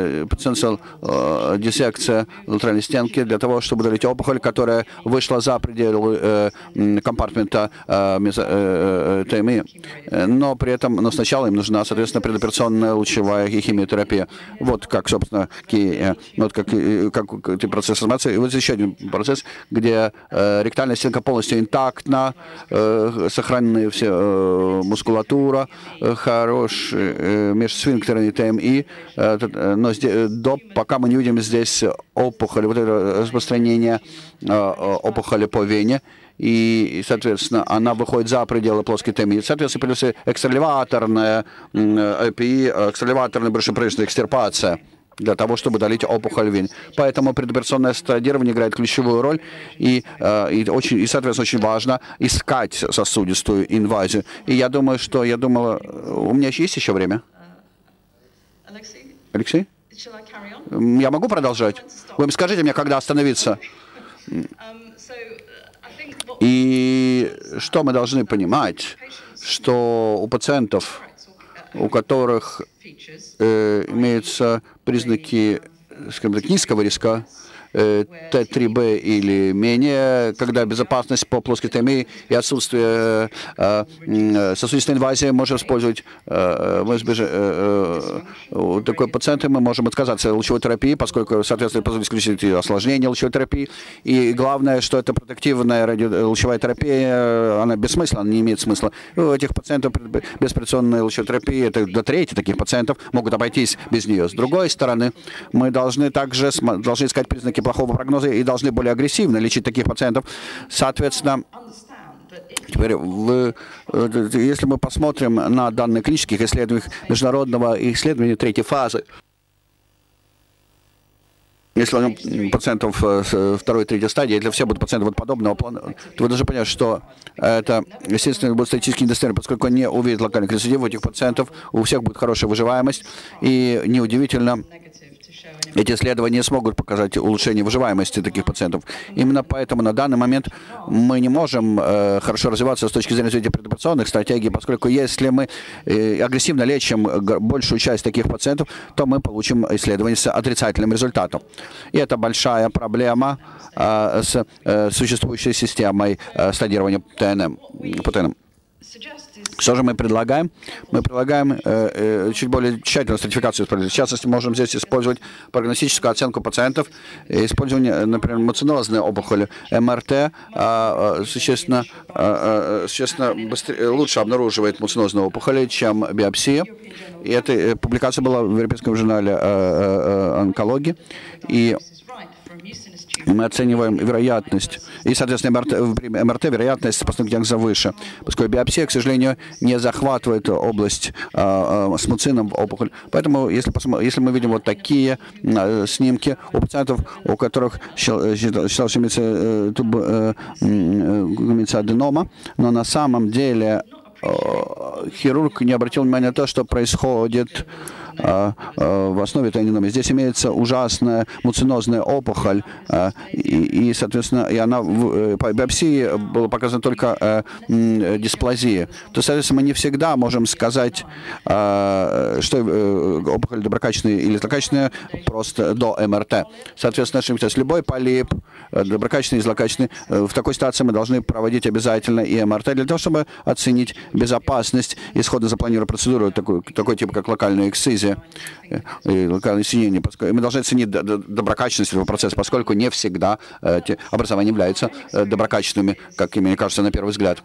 диссекция латеральной стенки для того, чтобы удалить опухоль, которая вышла за пределы компартмента ТМИ. Но при этом, сначала им нужна, соответственно, предоперационная лучевая и химиотерапия. Вот как, собственно, как процесс трансформации. И вот еще один процесс, где ректальная стенка полностью интактна, сохранены все мускулатура, хороший межсфинктерный ТМИ, но пока мы не видим здесь опухоли, вот это распространение опухоли по вене, и, соответственно, она выходит за пределы плоской ТМИ. Соответственно, придется экстраливаторная ЭПИ, экстраливаторная брюшепрыжная экстирпация для того, чтобы удалить опухоль в вене. Поэтому предоперационное стадирование играет ключевую роль, и, соответственно, очень важно искать сосудистую инвазию. И я думаю, у меня есть еще время? Алексей? Я могу продолжать? Вы скажите мне, когда остановиться? И что мы должны понимать, что у пациентов, у которых имеются признаки, скажем так, низкого риска, Т3Б или менее, когда безопасность по плоской ТМИ и отсутствие сосудистой инвазии можно использовать. У такой пациента мы можем отказаться от лучевой терапии, поскольку, соответственно, позволит исключить осложнение лучевой терапии. И главное, что это протективная лучевая терапия, она бессмысленна, она не имеет смысла. У этих пациентов безоперационная лучевая терапия, это до трети таких пациентов могут обойтись без нее. С другой стороны, мы должны также искать признаки плохого прогноза и должны более агрессивно лечить таких пациентов. Соответственно, теперь если мы посмотрим на данные клинических исследований международного исследования третьей фазы, если пациентов второй и третьей стадии, если все будут пациенты вот подобного плана, то вы должны понять, что это, естественно, будет статистически недостоверно, поскольку не увидят локальных рецидивов у этих пациентов, у всех будет хорошая выживаемость, и неудивительно, эти исследования не смогут показать улучшение выживаемости таких пациентов. Именно поэтому на данный момент мы не можем хорошо развиваться с точки зрения развития предоперационных стратегий, поскольку если мы агрессивно лечим большую часть таких пациентов, то мы получим исследование с отрицательным результатом. И это большая проблема с существующей системой стадирования по ТНМ. Что же мы предлагаем? Мы предлагаем чуть более тщательную стратификацию. В частности, можем здесь использовать прогностическую оценку пациентов, использование, например, муцинозной опухоли, МРТ, существенно быстрее, лучше обнаруживает муцинозную опухоль, чем биопсия. И эта публикация была в Европейском журнале онкологии. И мы оцениваем вероятность, и, соответственно, МРТ вероятность постановки диагноза выше, поскольку биопсия, к сожалению, не захватывает область с муцином опухоль. Поэтому, если мы видим вот такие снимки у пациентов, у которых считалось, что имеется аденома, но на самом деле хирург не обратил внимания на то, что происходит в основе этой аденомы. Здесь имеется ужасная муцинозная опухоль, и соответственно, по биопсии было показано только дисплазия. То, соответственно, мы не всегда можем сказать, что опухоль доброкачественная или злокачественная просто до МРТ. Соответственно, любой полип, доброкачественный и злокачественный, в такой ситуации мы должны проводить обязательно и МРТ для того, чтобы оценить безопасность исходно запланированной процедуры, такой тип, как локальная эксцизия и локальное синение. Мы должны оценить доброкачественность этого процесса, поскольку не всегда эти образования являются доброкачественными, как мне кажется, на первый взгляд.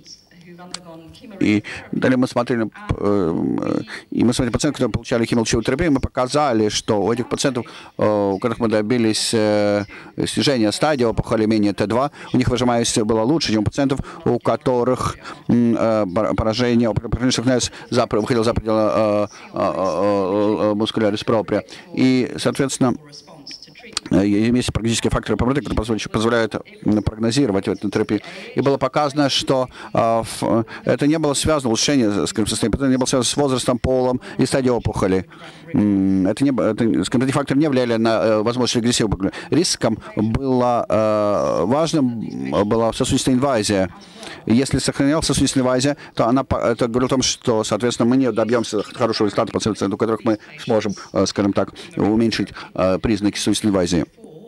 И далее мы смотрели пациентов, которые получали химиолучевую терапию, мы показали, что у этих пациентов, у которых мы добились снижения стадии опухоли менее Т2, у них выживаемость была лучше, чем у пациентов, у которых поражение выходило за пределы мускулярис проприя. И, соответственно, есть практические факторы поворота, которые позволяют прогнозировать эту терапию. И было показано, что это не было связано, улучшение, скажем, состояния, это не было связано с возрастом, полом и стадией опухоли. Эти факторы не влияли на возможность регрессии опухоли. Риском было важным была сосудистая инвазия. Если сохранялась сосудистая инвазия, то это говорит о том, что, соответственно, мы не добьемся хорошего результата пациентов, у которых мы сможем, скажем так, уменьшить признаки сосудистой инвазии.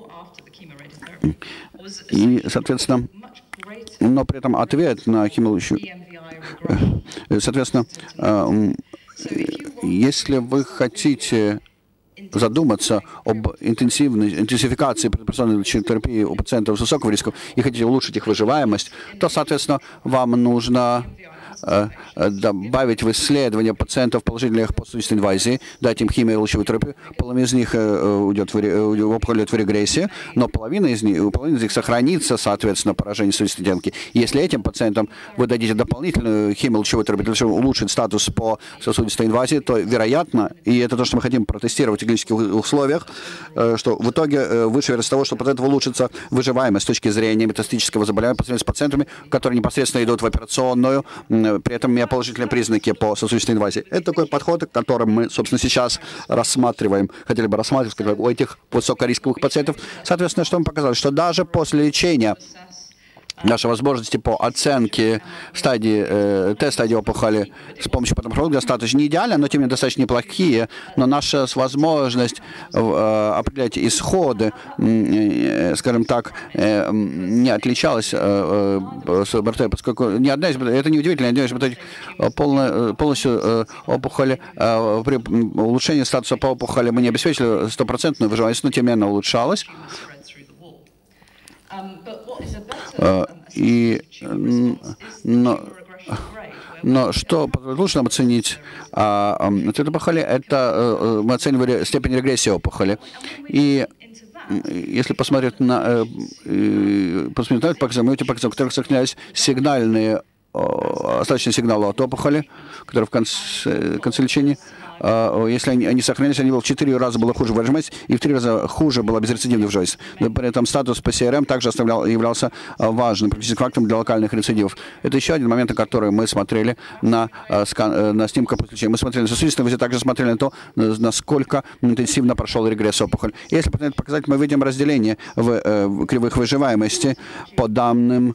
И, соответственно, но при этом ответ на химиолучевую, соответственно, если вы хотите задуматься об интенсификации предоперационной терапии у пациентов с высоким риском и хотите улучшить их выживаемость, то, соответственно, вам нужно добавить в исследование пациентов положительных после инвазии, дать им химиолучевую терапию. Половина из них уйдет в регрессию, но половина из них сохранится, соответственно, поражение сосудистой стенки. Если этим пациентам вы дадите дополнительную химиолучевую терапию, для того, чтобы улучшить статус по сосудистой инвазии, то, вероятно, и это то, что мы хотим протестировать в клинических условиях, что в итоге выше вероятность того, что пациент улучшится выживаемость с точки зрения метастатического заболевания по сравнению с пациентами, которые непосредственно идут в операционную, при этом имея положительные признаки по сосудистой инвазии. Это такой подход, который мы, собственно, сейчас рассматриваем, хотели бы рассматривать у этих высокорисковых пациентов. Соответственно, что мы показали, что даже после лечения наши возможности по оценке Т-стадии опухоли с помощью патоморфологии достаточно не идеальны, но тем не менее достаточно неплохие. Но наша возможность определять исходы, скажем так, не отличалась с МРТ, поскольку ни одна из, это не удивительно, ни одна из полностью опухоли, при улучшении статуса по опухоли мы не обеспечили стопроцентную выживаемость, но тем не менее улучшалась. Но что лучше нам оценить цвет опухоли, это мы оценивали степень регрессии опухоли. И если посмотреть на показания, у которых сохранялись сигнальные остаточные сигналы от опухоли, которые в конце лечения, если они сохранились, они было в 4 раза было хуже выживаемость, и в 3 раза хуже была безрецидивная выживаемость. Но при этом статус ПСРМ также являлся важным практически фактом для локальных рецидивов. Это еще один момент, на который мы смотрели на снимках подключения. Мы смотрели на сосудистую, мы также смотрели на то, насколько интенсивно прошел регресс опухоль. Если посмотреть показатель, мы видим разделение в кривых выживаемости по данным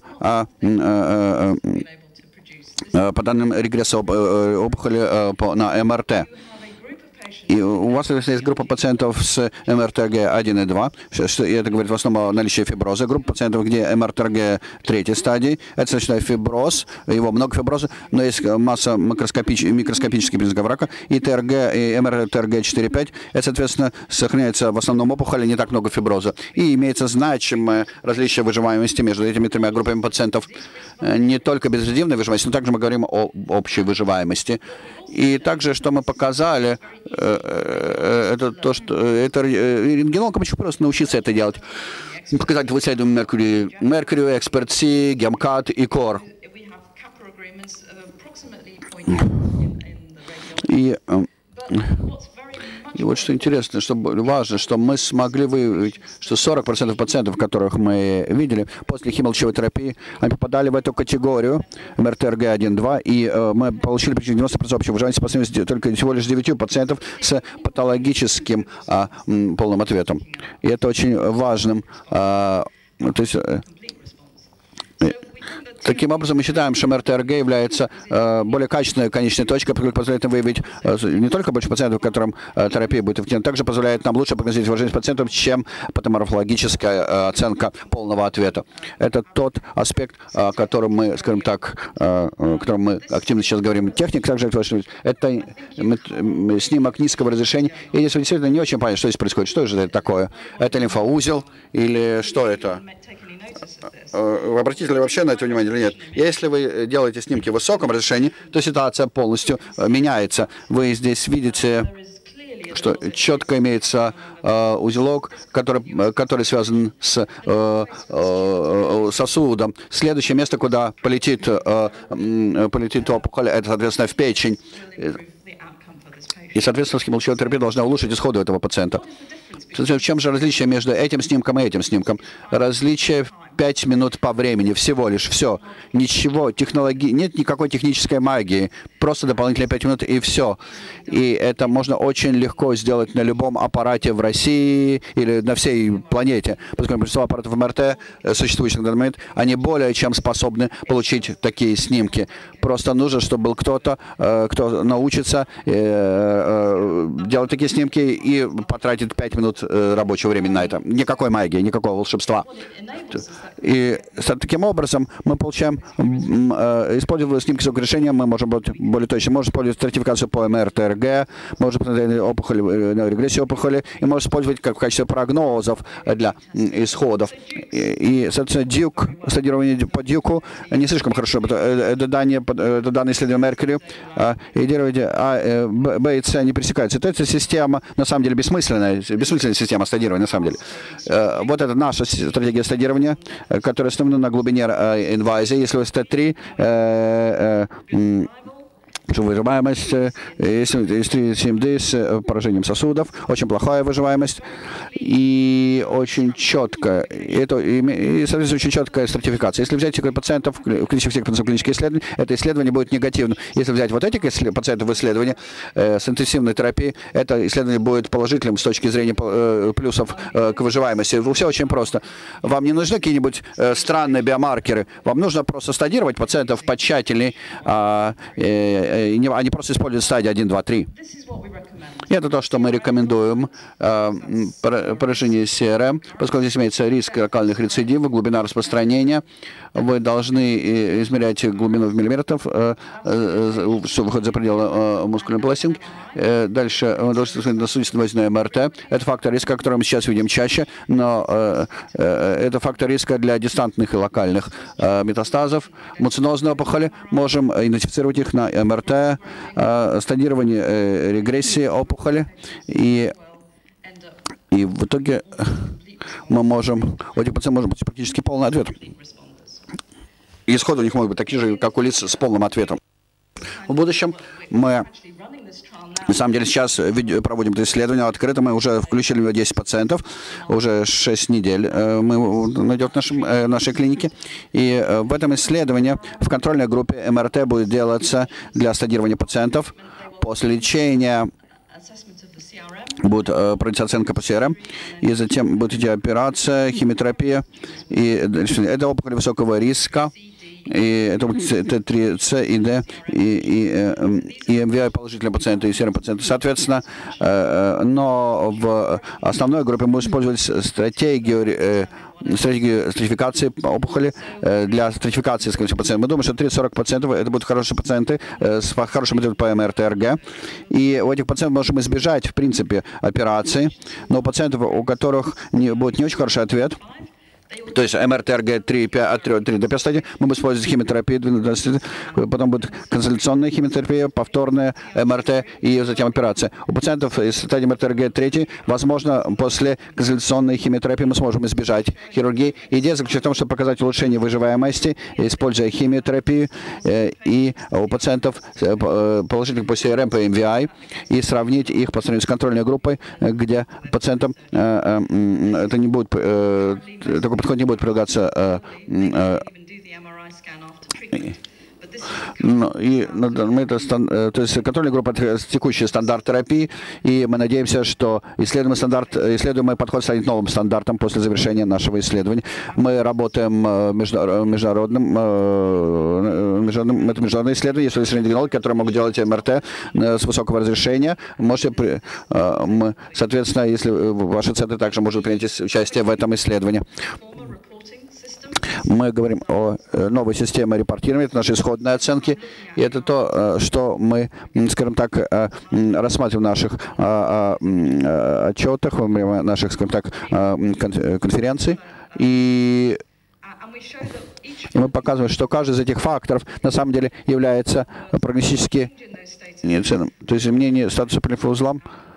регресса опухоли на МРТ. И у вас есть группа пациентов с МРТГ-1 и 2, и это говорит в основном о наличии фиброза. Группа пациентов, где МРТГ 3 стадии, это, значит, фиброз, его много фиброза, но есть масса микроскопических признаков рака, и ТРГ, и МРТГ 4-5, это, соответственно, сохраняется в основном опухоли, не так много фиброза. И имеется значимое различие выживаемости между этими 3 группами пациентов. Не только безрецидивная выживаемость, но также мы говорим о общей выживаемости. И также, что мы показали, это то, что рентгенологам очень просто научиться это делать. Показать в исследовании Mercury, Expert-C, GEMCAT и CORE. И вот что интересно, что важно, что мы смогли выявить, что 40% пациентов, которых мы видели после химиолучевой терапии, они попадали в эту категорию МРТГ-1-2, и мы получили почти 90% общей выживаемости по сравнению только всего лишь 9 пациентов с патологическим полным ответом. И это очень важным. То есть, таким образом, мы считаем, что МРТГ является более качественной конечной точкой, поскольку позволяет нам выявить не только больше пациентов, которым терапия будет эффективна, также позволяет нам лучше прогнозировать выживаемость пациентов, чем патоморфологическая оценка полного ответа. Это тот аспект, о котором мы, скажем так, о котором мы активно сейчас говорим. Техника также это снимок низкого разрешения. И если вы действительно не очень поняли, что здесь происходит, что же это такое? Это лимфоузел или что это? Вы обратите ли вообще на это внимание или нет? Если вы делаете снимки в высоком разрешении, то ситуация полностью меняется. Вы здесь видите, что четко имеется узелок, который связан с сосудом. Следующее место, куда полетит опухоль, это, соответственно, в печень. И, соответственно, химиолучевая терапия должна улучшить исходы этого пациента. В чем же различие между этим снимком и этим снимком? Различие в 5 минут по времени, всего лишь, все. Ничего, нет никакой технической магии, просто дополнительные 5 минут и все. И это можно очень легко сделать на любом аппарате в России или на всей планете, поскольку большинство аппаратов МРТ, существующих на данный момент, они более чем способны получить такие снимки. Просто нужно, чтобы был кто-то, кто научится делать такие снимки и потратит 5 минут рабочего времени на это. Никакой магии, никакого волшебства. И таким образом мы получаем, используя снимки с решения, мы можем быть более точными. Можем использовать стратификацию по МРТГ, можем посмотреть опухоли, регрессию опухоли, и можем использовать как в качестве прогнозов для исходов. И соответственно, стадирование по Дюку не слишком хорошо. Это данные исследования Mercury, и деление Б и С не пересекаются. Это система, на самом деле, бессмысленная система стадирования, на самом деле. Вот это наша стратегия стадирования, которая основана на глубине инвазии. Если у Т3 выживаемость, если 7D с поражением сосудов, очень плохая выживаемость и очень четкая, и соответственно очень четкая стратификация. Если взять пациентов, клинических исследований, это исследование будет негативным. Если взять вот этих пациентов в исследовании с интенсивной терапией, это исследование будет положительным с точки зрения плюсов к выживаемости. Все очень просто. Вам не нужны какие-нибудь странные биомаркеры, вам нужно просто стадировать пациентов потщательнее, они просто используют стадии 1, 2, 3. И это то, что мы рекомендуем поражение СРМ, поскольку здесь имеется риск локальных рецидивов, глубина распространения. Вы должны измерять глубину в миллиметров, что выходит за пределы мускульной пластинки. Дальше вы должны смотреть на сосудисто-двойное МРТ. Это фактор риска, который мы сейчас видим чаще, но это фактор риска для дистантных и локальных метастазов. Муцинозные опухоли, можем идентифицировать их на МРТ, стадирование регрессии опухоли, и в итоге мы можем, у этих пациентов может быть практически полный ответ. И исходы у них могут быть такие же, как у лиц с полным ответом. В будущем мы, на самом деле, сейчас проводим это исследование открыто, мы уже включили в него 10 пациентов, уже 6 недель мы идет в нашей клинике. И в этом исследовании в контрольной группе МРТ будет делаться для стадирования пациентов. После лечения будет проводиться оценка по CRM, и затем будет идти операция, химиотерапия. И это опухоль высокого риска. И это будет Т3, С и Д, и МВИ положительные пациенты, и серые пациенты. Соответственно, но в основной группе мы использовали стратегию стратификации опухоли для стратификации пациентов. Мы думаем, что 30-40 пациентов это будут хорошие пациенты с хорошим методом по МРТ-РГ. И у этих пациентов можем избежать, в принципе, операции. Но у пациентов, у которых будет не очень хороший ответ, то есть МРТ-РГ от 3 до 5 стадий, мы будем использовать химиотерапию, потом будет консультационная химиотерапия, повторная МРТ и затем операция. У пациентов из стадии МРТ-РГ 3, возможно, после консультационной химиотерапии мы сможем избежать хирургии. Идея заключается в том, чтобы показать улучшение выживаемости, используя химиотерапию, и у пациентов положительных по CRM, по MVI, и сравнить их по сравнению с контрольной группой, где пациентам это не будет, такой подход не будет прилагаться. То есть контрольная группа — это текущий стандарт терапии, и мы надеемся, что исследуемый подход станет новым стандартом после завершения нашего исследования. Мы работаем это международное исследование, есть исследования, которые могут делать МРТ с высокого разрешения. Соответственно, если ваши центры также могут принять участие в этом исследовании. Мы говорим о новой системе репортирования, это наши исходные оценки, и это то, что мы, скажем так, рассматриваем в наших отчетах, во время наших, скажем так, конференций, и мы показываем, что каждый из этих факторов на самом деле является прогностически ценным. То есть мнение статуса по узлам.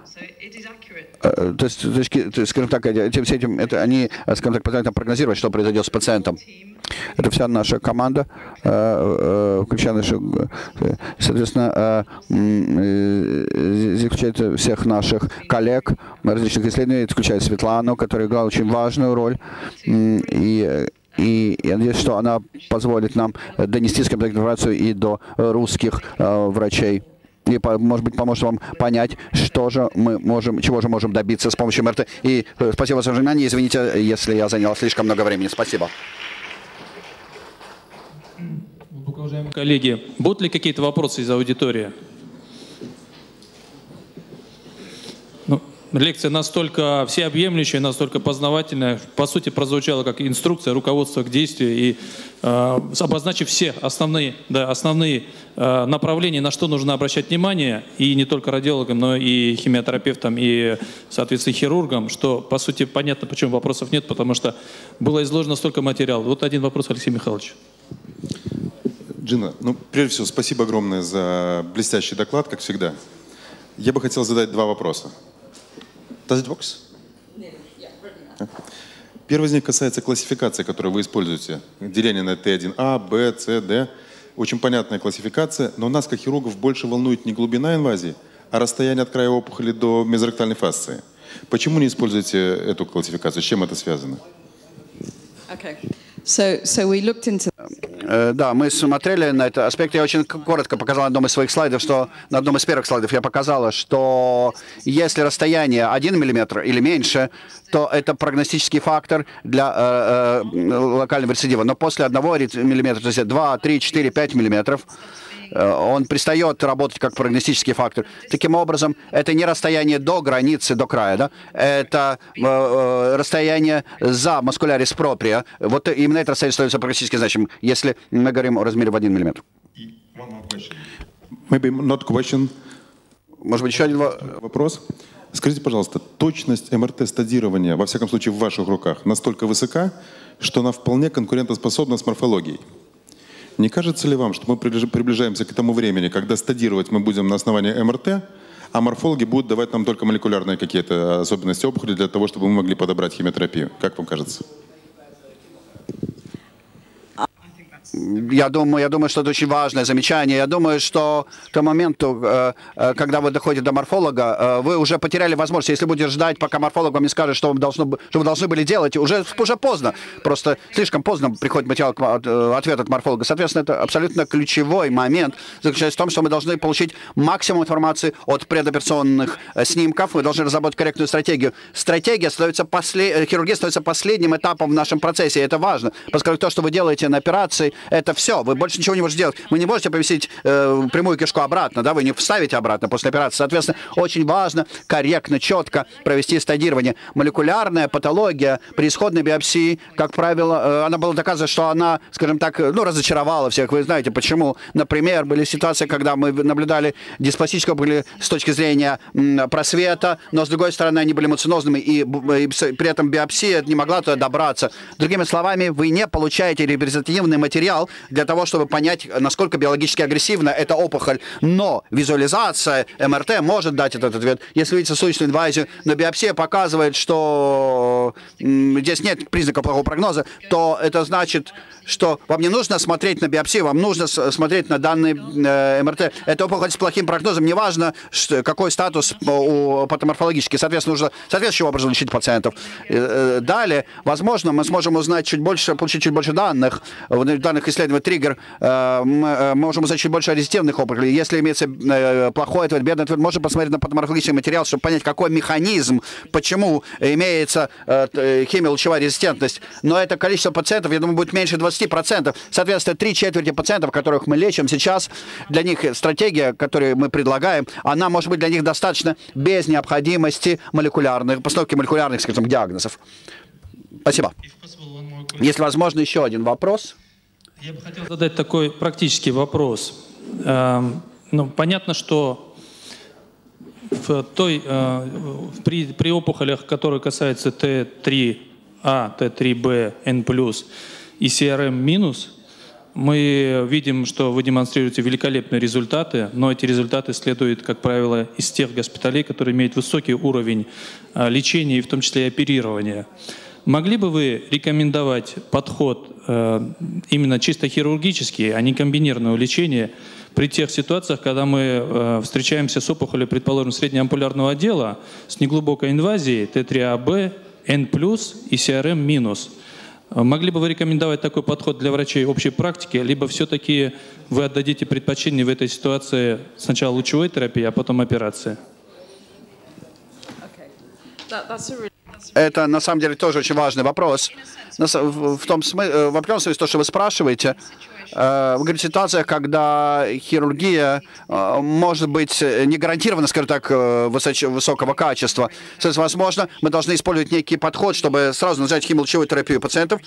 То есть, скажем так, они, скажем так, позволяют нам прогнозировать, что произойдет с пациентом. Это вся наша команда, включая нашу, соответственно, здесь включает всех наших коллег, различных исследований, включая Светлану, которая играла очень важную роль. И я надеюсь, что она позволит нам донести, скажем так, информацию и до русских врачей. И, может быть, поможет вам понять, чего же можем добиться с помощью МРТ. И спасибо за внимание. Извините, если я занял слишком много времени. Спасибо. Уважаемые коллеги, будут ли какие-то вопросы из аудитории? Лекция настолько всеобъемлющая, настолько познавательная, по сути, прозвучала как инструкция, руководство к действию, и обозначив все основные направления, на что нужно обращать внимание, и не только радиологам, но и химиотерапевтам, и, соответственно, хирургам, что, по сути, понятно, почему вопросов нет, потому что было изложено столько материала. Вот один вопрос, Алексей Михайлович. Джина, прежде всего, спасибо огромное за блестящий доклад, как всегда. Я бы хотел задать два вопроса. Does it work? Первый из них касается классификации, которую вы используете. Деление на Т1А, Б, С, Д. Очень понятная классификация, но нас, как хирургов, больше волнует не глубина инвазии, а расстояние от края опухоли до мезоректальной фасции. Почему не используете эту классификацию? С чем это связано? Okay. So we looked into... Да, мы смотрели на этот аспект. Я очень коротко показал на одном из своих слайдов, что на одном из первых слайдов я показала, что если расстояние 1 мм или меньше, то это прогностический фактор для локального рецидива. Но после 1 мм, то есть 2, 3, 4, 5 мм, он перестает работать как прогностический фактор. Таким образом, это не расстояние до границы, до края, да? Это расстояние за маскулярис проприя. Вот именно это расстояние становится прогностически значимым, если мы говорим о размере в 1 мм. Maybe not question. Может быть, еще один вопрос? Скажите, пожалуйста, точность МРТ-стадирования, во всяком случае в ваших руках, настолько высока, что она вполне конкурентоспособна с морфологией? Не кажется ли вам, что мы приближаемся к тому времени, когда стадировать мы будем на основании МРТ, а морфологи будут давать нам только молекулярные какие-то особенности опухоли для того, чтобы мы могли подобрать химиотерапию? Как вам кажется? Я думаю, что это очень важное замечание. Я думаю, что к тому моменту, когда вы доходите до морфолога, вы уже потеряли возможность. Если будете ждать, пока морфолог вам не скажет, что вы должны были делать, уже поздно. Просто слишком поздно приходит материал, ответ от морфолога. Соответственно, это абсолютно ключевой момент, заключается в том, что мы должны получить максимум информации от предоперационных снимков. Мы должны разработать корректную стратегию. Стратегия хирургия становится последним этапом в нашем процессе. И это важно, поскольку то, что вы делаете на операции, это все. Вы больше ничего не можете делать. Вы не можете поместить прямую кишку обратно, да, вы не вставите обратно после операции. Соответственно, очень важно корректно, четко провести стадирование. Молекулярная патология при исходной биопсии, как правило, она была доказана, что она, скажем так, разочаровала всех. Вы знаете почему. Например, были ситуации, когда мы наблюдали диспластическую были с точки зрения просвета, но с другой стороны они были муцинозными, и при этом биопсия не могла туда добраться. Другими словами, вы не получаете репрезентативный материал для того, чтобы понять, насколько биологически агрессивна эта опухоль. Но визуализация МРТ может дать этот ответ. Если вы видите сосудистую инвазию, но биопсия показывает, что здесь нет признаков плохого прогноза, то это значит, что вам не нужно смотреть на биопсию, вам нужно смотреть на данные МРТ. Это опухоль с плохим прогнозом, неважно, какой статус патоморфологический. Соответственно, нужно соответствующим образом лечить пациентов. Далее, возможно, мы сможем узнать получить чуть больше данных исследования триггер, мы можем узнать чуть больше о резистентных опухолей. Если имеется плохой ответ, бедный ответ, можно посмотреть на патоморфологический материал, чтобы понять, какой механизм, почему имеется химиолучевая резистентность. Но это количество пациентов, я думаю, будет меньше 20%. Соответственно, 3/4 пациентов, которых мы лечим сейчас, для них стратегия, которую мы предлагаем, она может быть для них достаточно без необходимости постановки молекулярных, скажем, диагнозов. Спасибо. Если возможно, еще один вопрос. Я бы хотел задать такой практический вопрос. Понятно, что при опухолях, которые касаются Т3А, Т3Б, N+, и CRM-, мы видим, что вы демонстрируете великолепные результаты, но эти результаты следуют, как правило, из тех госпиталей, которые имеют высокий уровень лечения и в том числе и оперирования. Могли бы вы рекомендовать подход именно чисто хирургический, а не комбинированного лечения при тех ситуациях, когда мы встречаемся с опухолью, предположим, среднеампулярного отдела с неглубокой инвазией Т3АБ, N+, и CRM-? Могли бы вы рекомендовать такой подход для врачей общей практики, либо все-таки вы отдадите предпочтение в этой ситуации сначала лучевой терапии, а потом операции? Это, на самом деле, тоже очень важный вопрос. В определенном смысле, то, что вы спрашиваете, вы говорите о ситуациях, когда хирургия может быть не гарантированно, скажем так, высокого качества. Соответственно, возможно, мы должны использовать некий подход, чтобы сразу начать химиолучевую терапию пациентов.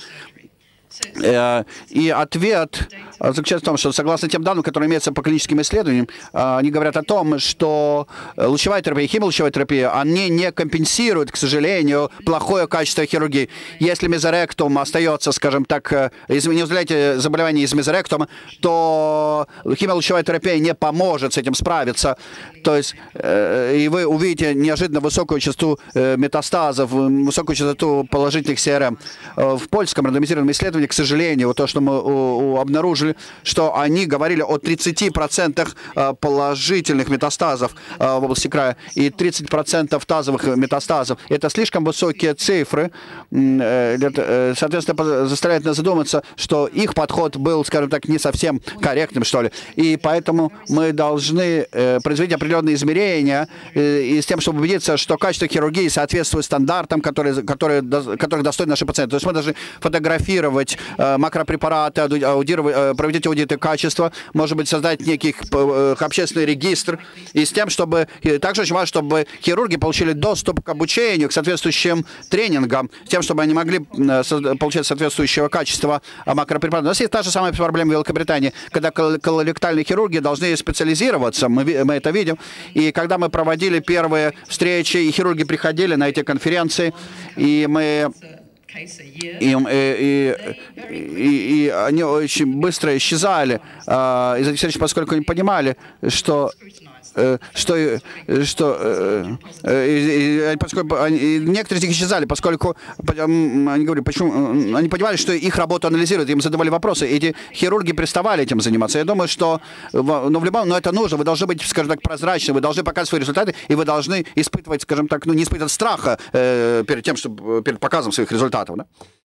И ответ заключается в том, что согласно тем данным, которые имеются по клиническим исследованиям, они говорят о том, что лучевая терапия и химиолучевая терапия, они не компенсируют, к сожалению, плохое качество хирургии. Если мезоректум остается, скажем так, не узнаете заболевание из мезоректума, то химиолучевая терапия не поможет с этим справиться. То есть, и вы увидите неожиданно высокую частоту метастазов, высокую частоту положительных CRM. В польском рандомизированном исследовании, к сожалению, то, что мы обнаружили, что они говорили о 30% положительных метастазов в области края и 30% тазовых метастазов. Это слишком высокие цифры, соответственно, заставляет нас задуматься, что их подход был, скажем так, не совсем корректным, что ли. И поэтому мы должны произвести определенные измерения и с тем, чтобы убедиться, что качество хирургии соответствует стандартам, которых достойны наши пациенты. То есть мы должны фотографировать макропрепараты, проводить аудиты качества, может быть, создать некий общественный регистр, и с тем, чтобы, также очень важно, чтобы хирурги получили доступ к обучению, к соответствующим тренингам, с тем, чтобы они могли получать соответствующего качества макропрепаратов. У нас есть та же самая проблема в Великобритании, когда колоректальные хирурги должны специализироваться, мы это видим, и когда мы проводили первые встречи, и хирурги приходили на эти конференции, и мы И они очень быстро исчезали из этих встреч, поскольку они понимали, поскольку некоторые из них исчезали, поскольку они говорили, почему они понимали, что их работу анализируют, им задавали вопросы, эти хирурги переставали этим заниматься. Я думаю, что но это нужно, вы должны быть, скажем так, прозрачны, вы должны показывать свои результаты, и вы должны испытывать, скажем так, не испытывать страха перед показом своих результатов. Да?